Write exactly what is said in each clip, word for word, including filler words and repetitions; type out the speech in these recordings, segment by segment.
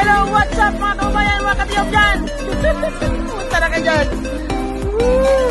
hello, what's up mga kabayan, mga katiyog dyan? Punta na kayo dyan. Woo!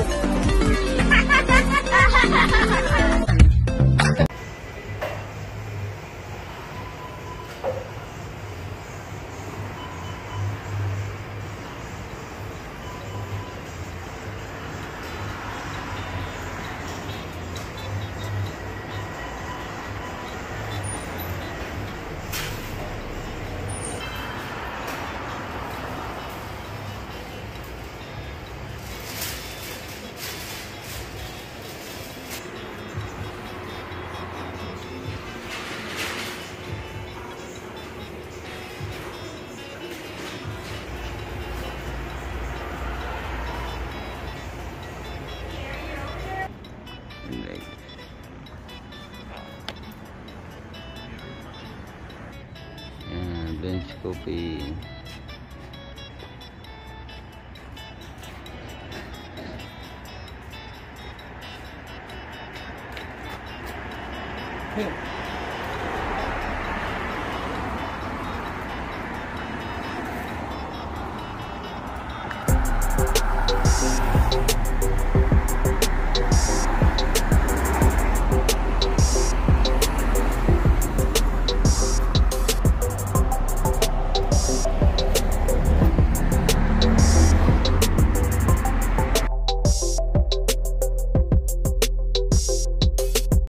Yan, BLENZ coffee. Hey.